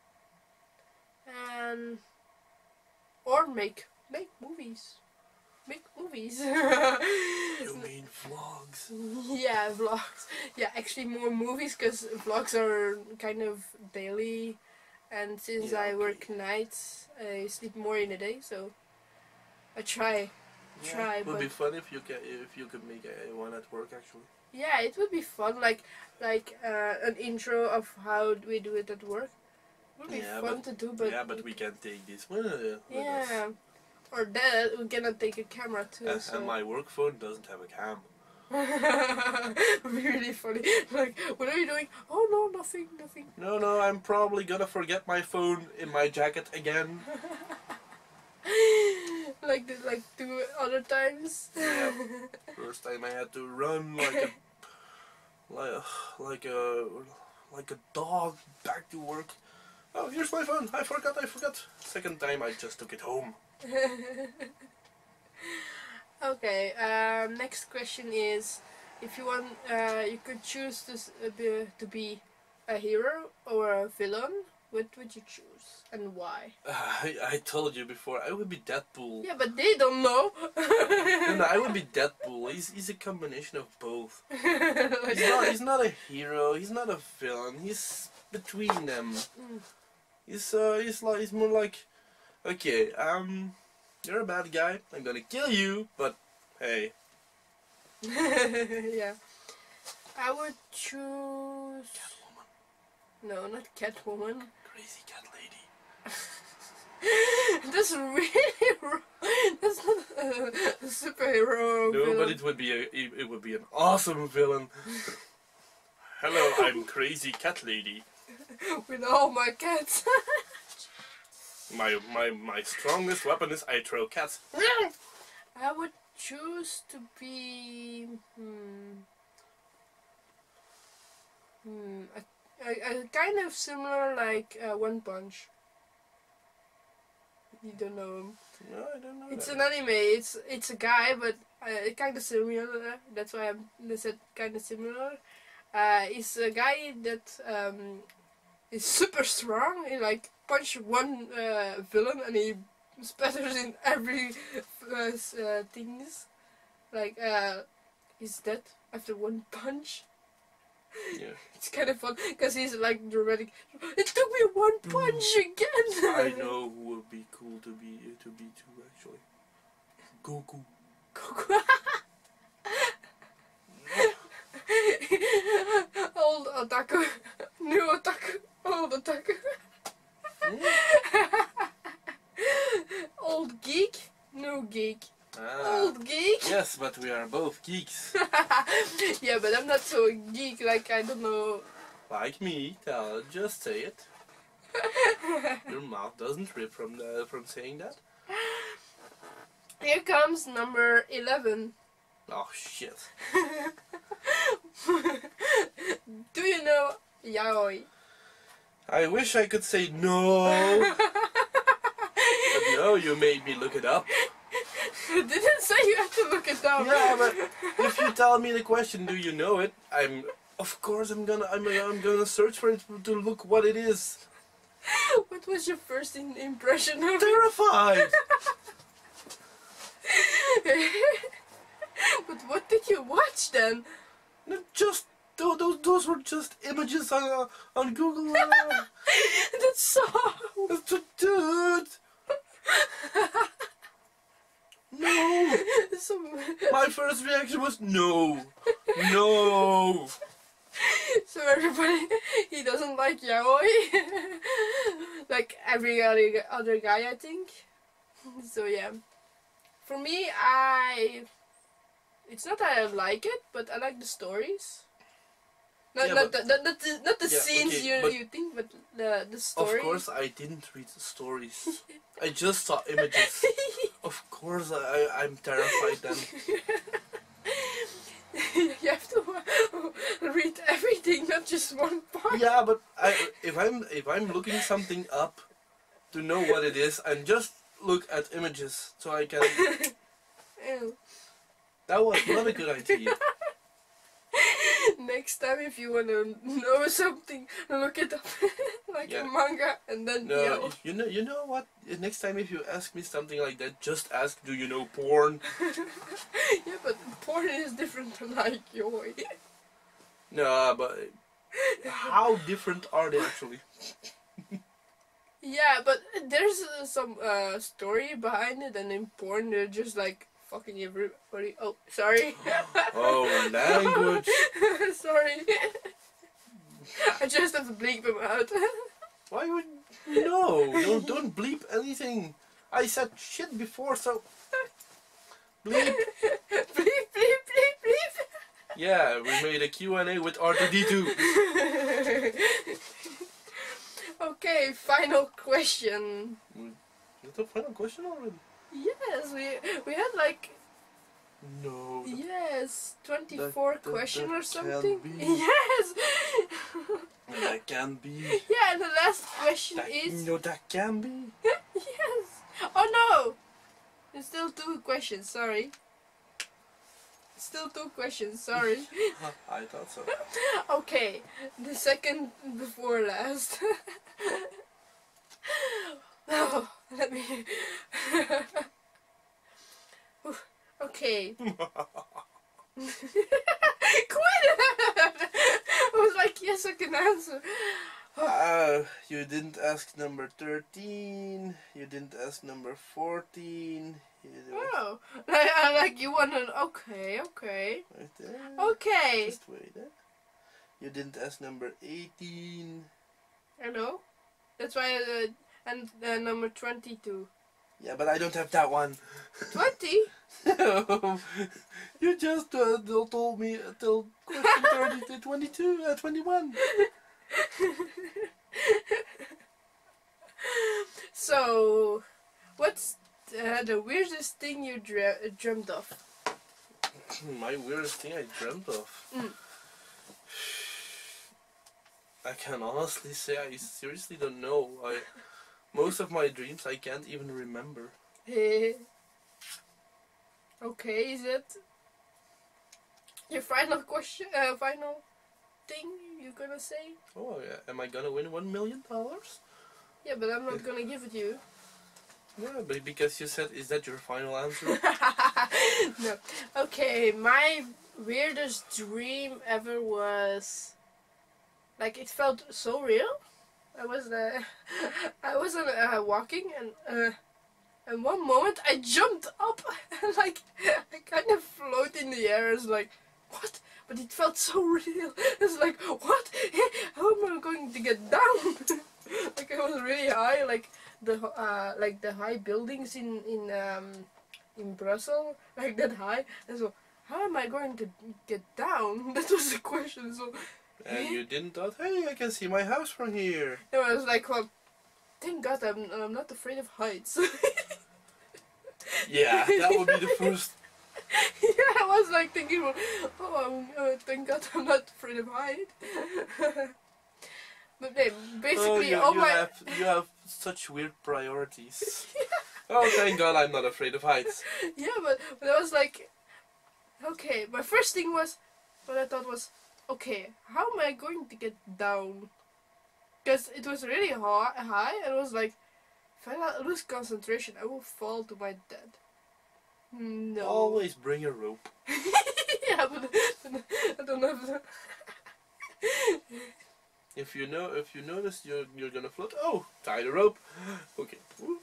And or make make movies. Make movies. You mean vlogs? Yeah, vlogs. Yeah, actually more movies because vlogs are kind of daily, and since Yeah, I okay. work nights, I sleep more in the day, so I try, Yeah, try. it would but be fun if you can if you could make a one at work actually. yeah, it would be fun, like like uh, an intro of how we do it at work. It would be Yeah, fun but- to do, but yeah, but we can't take this one uh, with yeah, us. or that we cannot take a camera too. And, so. and my work phone doesn't have a cam. Would be really funny. Like, what are you doing? Oh no, nothing, nothing. No, no, I'm probably gonna forget my phone in my jacket again. Like the, like two other times. Yeah. First time I had to run like a like like a like a dog back to work. Oh, here's my phone. I forgot. I forgot. Second time I just took it home. Okay. Um. Next question is, if you want, uh, you could choose to s- uh, be, to be a hero or a villain. What would you choose and why? Uh, I, I told you before. I would be Deadpool. Yeah, but they don't know. No, no, I would be Deadpool. He's he's a combination of both. Like- He's not he's not a hero. He's not a villain. He's between them. Mm. He's uh he's like he's more like, okay, um, you're a bad guy. I'm gonna kill you, but hey. Yeah. I would choose. Catwoman. No, not Catwoman. Crazy cat lady. That's really wrong. That's not a superhero. No, villain. but it would be a it, it would be an awesome villain. Hello, I'm Crazy Cat Lady. with all my cats. My my my strongest weapon is I throw cats. I would choose to be hmm, hmm, a, a, a kind of similar like uh, One Punch. You don't know him. No, I don't know. It's that. an anime. It's it's a guy, but uh, kind of similar. That's why I'm, I said kind of similar. Uh, he's a guy that um, is super strong. He like punch one uh, villain and he spatters in every uh, s- uh, things. Like uh, he's dead after one punch. Yeah. It's kind of fun because he's like dramatic. It took me one punch again. I know who would be cool to be to be too actually. Goku. Goku. Old otaku, new otaku, old otaku. Old geek, new geek. Ah. Old geek. Yes, but we are both geeks. Yeah, but I'm not so geek. Like I don't know. Like me, tell just say it. Your mouth doesn't rip from the from saying that. Here comes number eleven. Oh shit. Do you know yaoi? I wish I could say no. But no, you made me look it up. I didn't say you had to look it up. Yeah, but if you tell me the question, do you know it? I'm, of course, I'm gonna, I'm, I'm gonna search for it to look what it is. What was your first in impression of it? Terrified. But what did you watch then? No, just tho- those, those were just images on uh, on Google. Uh, That's so. dude. No. so My first reaction was no, no. So everybody, he doesn't like yaoi, like every other other guy, I think. So yeah, for me, I. It's not that I like it, but I like the stories. Not Yeah, not, but- the, not, not the not the Yeah, scenes okay, you but- you think, but the the story. Of course, I didn't read the stories. I just saw images. Of course, I, I'm terrified then. You have to read everything, not just one part. Yeah, but I, if I'm if I'm looking something up to know what it is, and just look at images so I can. Ew. That was not a good idea. Next time, if you want to know something, look it up like Yeah. a manga, and then No, yeah. you know, you know what? Next time, if you ask me something like that, just ask, "Do you know porn?" Yeah, but porn is different from like yaoi. No, but how different are they actually? Yeah, but there's uh, some uh, story behind it, and in porn they're just like fucking everybody. Oh, sorry. Oh, language. Sorry. I just have to bleep him out. Why would no? Don't don't bleep anything. I said shit before, so bleep. Bleep, bleep, bleep, bleep. Yeah, we made a Q and A with R two D two. Okay, final question. Is that the final question already? Yes, we we had like No. that- yes twenty-four That- that- question that or something. can't be. Yes. That can be. Yeah, and the last question That, is no, that can be. yes. Oh no, there's still two questions. Sorry. Still two questions. Sorry. I thought so. Okay, the second before last. Oh, let me. Okay. Quit! I was like, yes, I can answer. Uh, you didn't ask number thirteen. You didn't ask number fourteen. You didn't Oh, like, I like you want to. Okay, okay, right there. okay. Just wait. Eh? You didn't ask number eighteen. I know. That's why. Uh, and uh, number twenty-two. Yeah, but I don't have that one. Twenty. You just uh, told me until question thirty to twenty-two, uh, twenty-one. So, what's uh, the weirdest thing you dre- dreamt of? My weirdest thing I dreamt of. Mm. I can honestly say I seriously don't know. I most of my dreams I can't even remember. Okay, is it your final question? Uh, final thing you're gonna say? Oh yeah, am I gonna win one million dollars? Yeah, but I'm not gonna give it you. Yeah, but because you said, is that your final answer? No. Okay, my weirdest dream ever was like it felt so real. I was uh, I was uh, walking and uh, and one moment I jumped up and like I kind of float in the air. I was like, what? But it felt so real. It's like, what? How am I going to get down? Like I was really high, like the uh, like the high buildings in in um, in Brussels, like that high. And so, how am I going to get down? That was the question. So, And you didn't thought, hey, I can see my house from here. no, I was like, well, thank God I'm I'm not afraid of heights. Yeah, that would be the first. Yeah, I was like thinking, oh, um, uh, thank God I'm not afraid of height. But then, basically, Oh, you, all you my have you have such weird priorities. Oh, thank God I'm not afraid of heights. yeah, but, but I was like, okay. My first thing was, what I thought was, okay, how am I going to get down? Because it was really high, high, and I was like, if I lose concentration, I will fall to my death. No. Always bring a rope. Yeah, but I don't have the. If you know, if you notice you're you're gonna float, oh, tie the rope. Okay.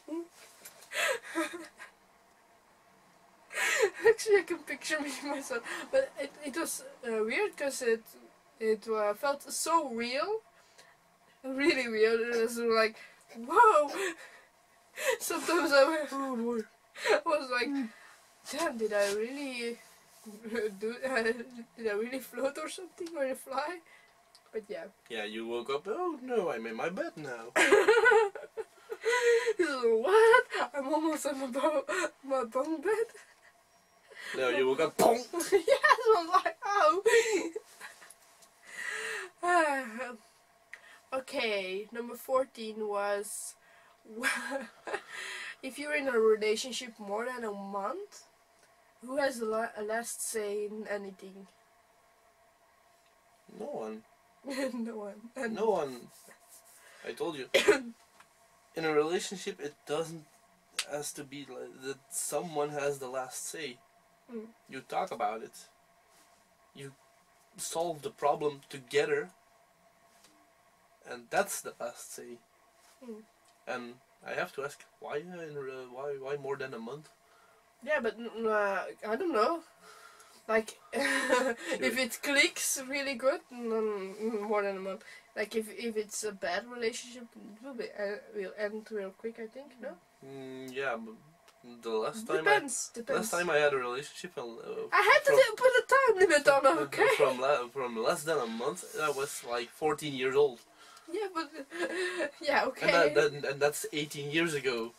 Actually, I can picture me myself, but it it was uh, weird because it it uh, felt so real, really real. It was like, whoa. Sometimes I was, Oh boy. I was like, damn, did I really do? Uh, did I really float or something or fly? But yeah. Yeah, you woke up. Oh no, I'm in my bed now. What? I'm almost on my, bo- my bunk bed. No, you woke up. Pong. Yes, I was like, oh. Okay, number fourteen was if you're in a relationship more than a month, who has the la- last say in anything? No one. No one. And No one. I told you. In a relationship, it doesn't has to be like that. Someone has the last say. Mm. You talk about it. You solve the problem together, and that's the last say. Mm. And I have to ask, why uh, in uh, why why more than a month? Yeah, but uh, I don't know. Like, if it clicks really good, mm, more than a month. Like, if if it's a bad relationship, it will be uh, will end real quick. I think. No. Mm, yeah, but the last time Depends. I Depends. last time I had a relationship, uh, I had to from, do- put a time limit on it. Okay. from la- from less than a month, I was like fourteen years old. Yeah, but yeah, okay. And that, that and that's eighteen years ago.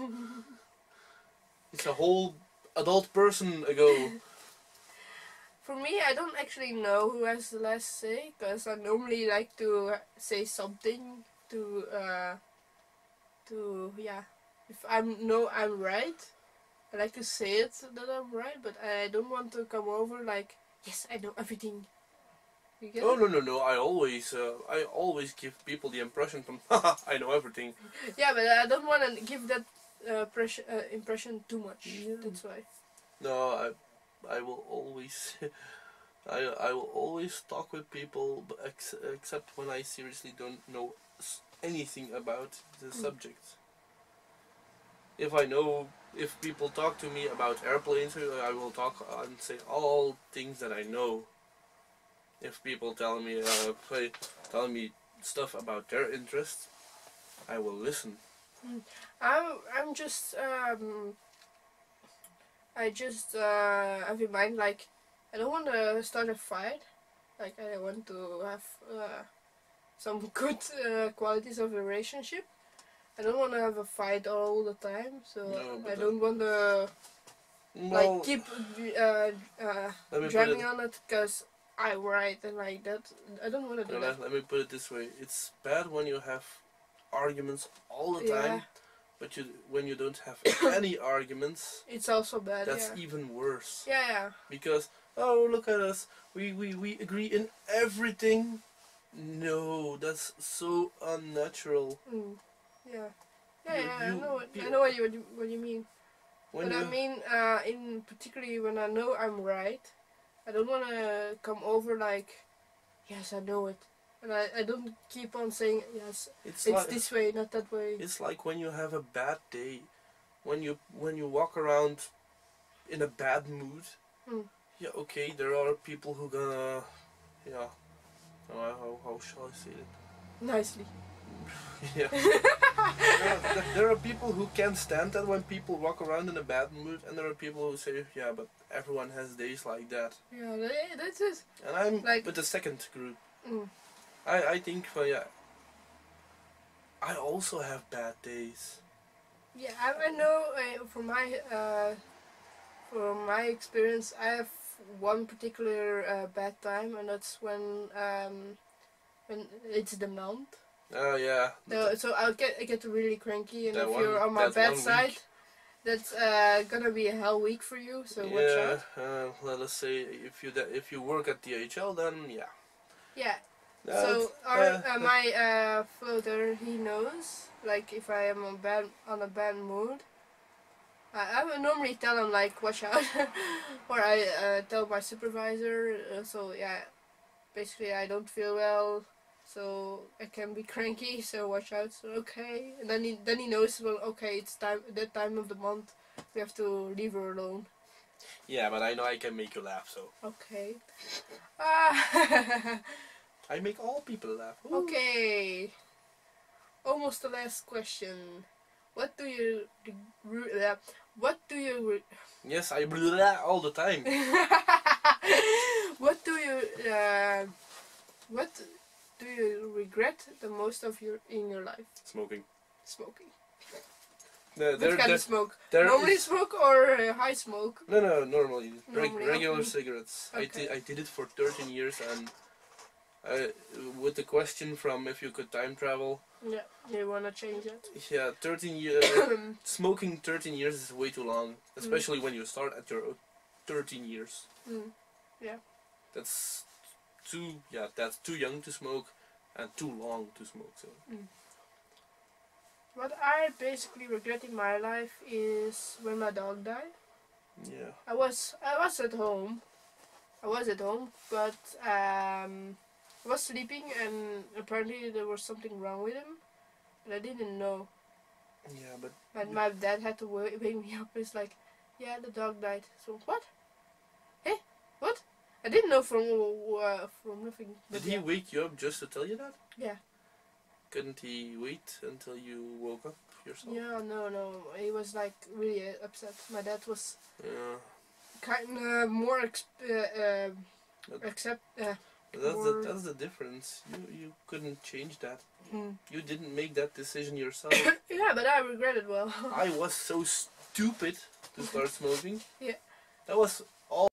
It's a whole adult person ago. For me, I don't actually know who has the last say, because I normally like to say something to, uh, to, yeah, if I know I'm right, I like to say it that I'm right, but I don't want to come over like, yes, I know everything. You get Oh it? no no no! I always uh, I always give people the impression from haha I know everything. Yeah, but I don't want to give that uh, pressure, uh, impression too much. Yeah. That's why. No, I I will always I I will always talk with people, but ex except when I seriously don't know s- anything about the Mm. subject. If I know, if people talk to me about airplanes, I will talk and say all things that I know. If people tell me uh, play, tell me stuff about their interests, I will listen. Mm. I'm I'm just um I just uh have in mind like I don't want to start a fight. Like I want to have uh some good uh, qualities of a relationship. I don't want to have a fight all the time, so No, but I that- don't want to Well, like keep uh, uh, let me put dragging it. on it because I'm right and like that. I don't want to do No, that. let, let me put it this way: it's bad when you have arguments all the Yeah. time, but you when you don't have any arguments, It's also bad. that's yeah. even worse. Yeah, yeah. Because oh, look at us, we we we agree in everything. No, that's so unnatural. Mm. Yeah. Yeah, You- yeah. I you- know. What, I you- know what you what you, what you mean. When But you I mean, uh, in particularly when I know I'm right, I don't want to come over like, yes, I know it, and I, I don't keep on saying yes. it's, It's like this way, not that way. it's like when you have a bad day, when you when you walk around in a bad mood. Mm. Yeah, okay, there are people who gonna, yeah, how how, how shall I say it? Nicely. Yeah. there, are, there are people who can't stand that when people walk around in a bad mood, and there are people who say, yeah, but everyone has days like that. Yeah, that, that's it. And I'm Like- with the second group. Mm. I, I think, well, yeah, I also have bad days. Yeah, I, I know uh, from my uh, from my experience, I have one particular uh, bad time, and that's when um, when it's the month. Oh, yeah. So, so I'll get I get really cranky, and That if one- you're on my that bad one side, week. that's uh, gonna be a hell week for you. So watch yeah, out. uh, let us say if you da- if you work at D H L, then yeah. Yeah. Uh, So our uh, uh, my uh, floater, he knows like if I am on bad on a bad mood. I, I would normally tell him like watch out, or I uh, tell my supervisor. Uh, so yeah, basically I don't feel well, so I can be cranky. So watch out. So okay, and then he then he knows well. Okay, it's time that time of the month. We have to leave her alone. yeah, but I know I can make you laugh, so Okay. Ah. I make all people laugh. Ooh. Okay. Almost the last question. What do you re- uh, what do you re- Yes, I blah, blah all the time. what do you uh, what do you regret the most of your in your life? Smoking. Smoking. No, What there, kind there, of smoke? there Normally is- smoke or uh, high smoke? No, no, normally, Reg- Normally, regular okay. cigarettes. I Okay. did, I did it for thirteen years, and uh, with the question from if you could time travel, Yeah, you wanna change it? yeah, thirteen years. Smoking thirteen years is way too long, especially when you start at your thirteen years. Mm. Yeah. That's too, yeah, that's too young to smoke, and too long to smoke. So. Mm. What I basically regret in my life is when my dog died. Yeah. I was I was at home. I was at home, but um, I was sleeping, and apparently there was something wrong with him, and I didn't know. Yeah, but And my dad had to wake, wake me up. It's like, yeah, the dog died. So what? Hey, what? I didn't know from uh, from nothing. did But he yeah. wake you up just to tell you that? Yeah. Couldn't he wait until you woke up yourself? Yeah, no, no. He was like really uh, upset. My dad was Yeah. kind of more exp- uh, uh, But accept. Uh, that's the Or- that's the difference. You you couldn't change that. hmm. You didn't make that decision yourself. Yeah, but I regret it well. I was so stupid to start smoking. Yeah. That was all.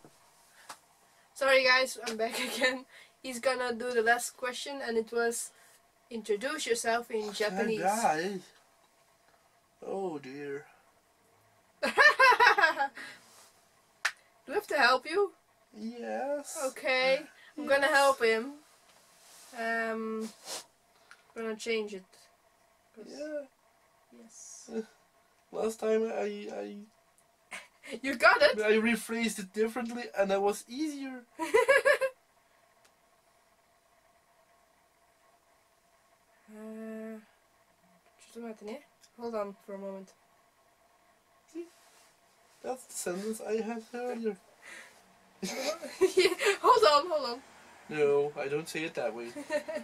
Sorry guys, I'm back again. He's gonna do the last question, and it was introduce yourself in Japanese. Guy. Oh dear. Do I have to help you? Yes. Okay, I'm gonna help him. Um, I'm gonna change it. 'Cause- Yeah. Yes. Last time I I You got it. I rephrased it differently, and that was easier. Uh,ちょっと待ってね. Hold on for a moment. That's the sentence I had earlier. Yeah, hold on, hold on. No, I don't say it that way.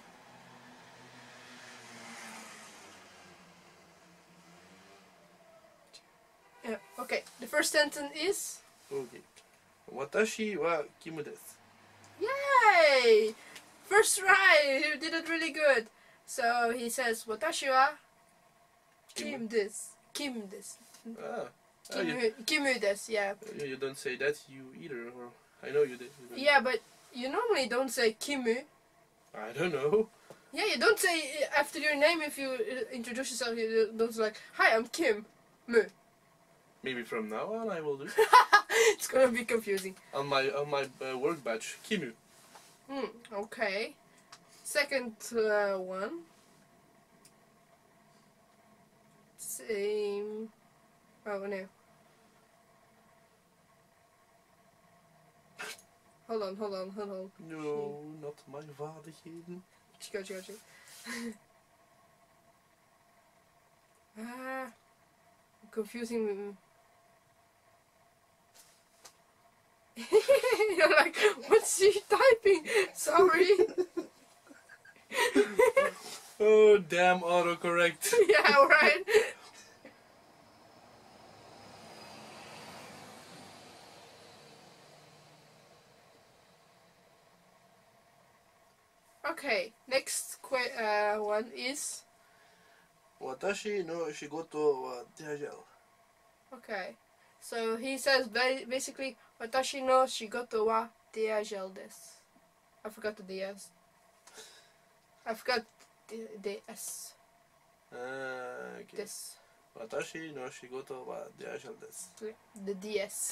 Yeah, okay, the first sentence is Okay. Watashi wa kimu desu. Yay! First try! You did it really good. So he says, Watashi wa Kim desu. Kim desu. Ah. Ah, Kimu, you, Kimu desu, yeah. you don't say that you either, or I know you did. You did. Yeah, but you normally don't say Kimu. I don't know. Yeah, you don't say after your name if you uh, introduce yourself. You don't say like, "Hi, I'm Kim." Mu. Maybe from now on I will do. It's gonna be confusing. On my on my uh, work badge, Kimu. Hmm. Okay. Second uh, one. Same. Oh no. Hold on, hold on, hold on. No, not my vaardigheden. Gotcha, gotcha. Ah, confusing. You're like, what's she typing? Sorry. Oh, damn autocorrect. Yeah, right. Okay, next que- uh, one is. Watashi no shigoto wa diajal. Okay, so he says ba- basically, Watashi no shigoto wa diajal desu. I forgot the ds. I forgot the ds. Ah, okay. This. Watashi no shigoto wa diajal desu. The ds.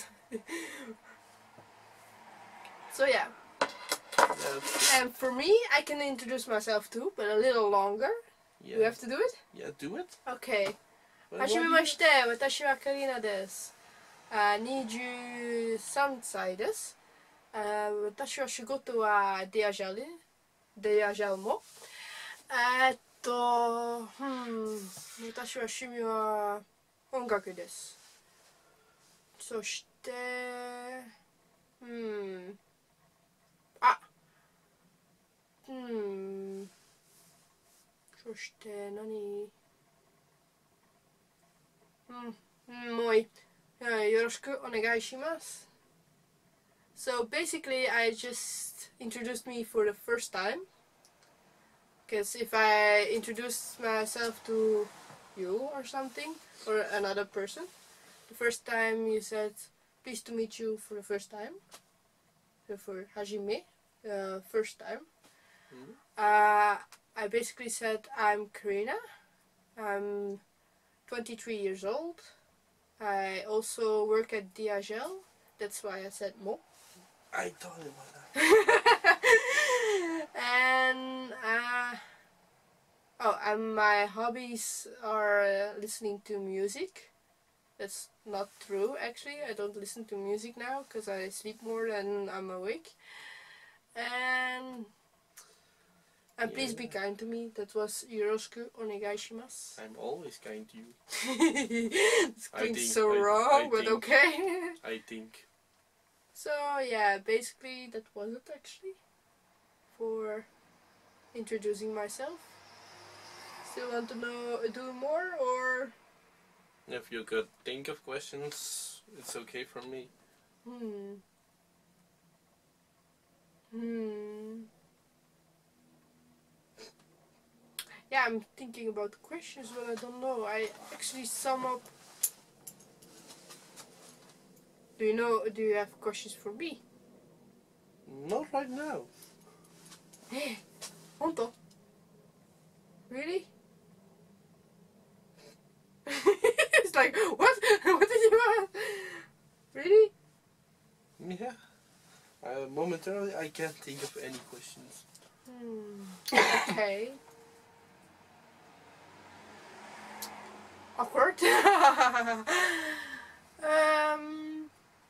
So yeah. Yes. And for me, I can introduce myself too, but a little longer. Yeah. Do we have to do it? Yeah, do it. Okay. Well, はじめ what まして、私はカリーナです。あ、にじゅうさんさいです。あ、私は仕事はディアジャル、ディアジャルも。えっと、うん、私は趣味は音楽です。そして、うん、あ、うん、そして何うん、もういい。Uh, よろしくお願いします。So basically, I just introduced me for the first time. Because if I introduce myself to you or something, or another person, the first time you said, pleased to meet you for the first time. So for Hajime, uh, first time. Mm-hmm. Uh, I basically said, I'm Karina. I'm twenty-three years old. I also work at D H L. That's why I said mo. I thought it was that. And uh, oh, and my hobbies are uh, listening to music. That's not true, actually. I don't listen to music now because I sleep more than I'm awake. And and please Yeah. be kind to me. That was yoroshiku onegai shimasu. I'm always kind to you. It's I going think- so I- wrong, I but think- okay. I think. So yeah, basically that was it actually for introducing myself. Still want to know do more or If you could think of questions, it's okay for me. hmm hmm yeah, I'm thinking about the questions, but I don't know. I actually sum up. Do you know? Do you have questions for me? Not right now. Hey, Honto. Really? It's like what? What did you want? Really? Yeah. Uh, momentarily, I can't think of any questions. Hmm. Okay. Awkward. um.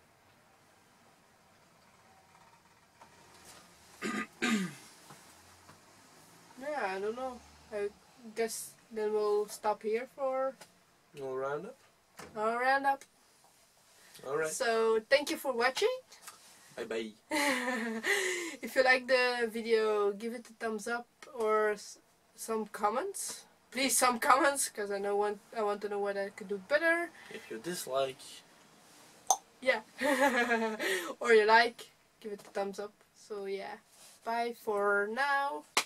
Yeah, I don't know. I guess then we'll stop here for All round up. our roundup. All right. So thank you for watching. Bye bye. If you like the video, give it a thumbs up or s some comments. Please, some comments, because I know want I want to know what I could do better. If you dislike, Yeah. Or you like, give it a thumbs up. So yeah. bye for now.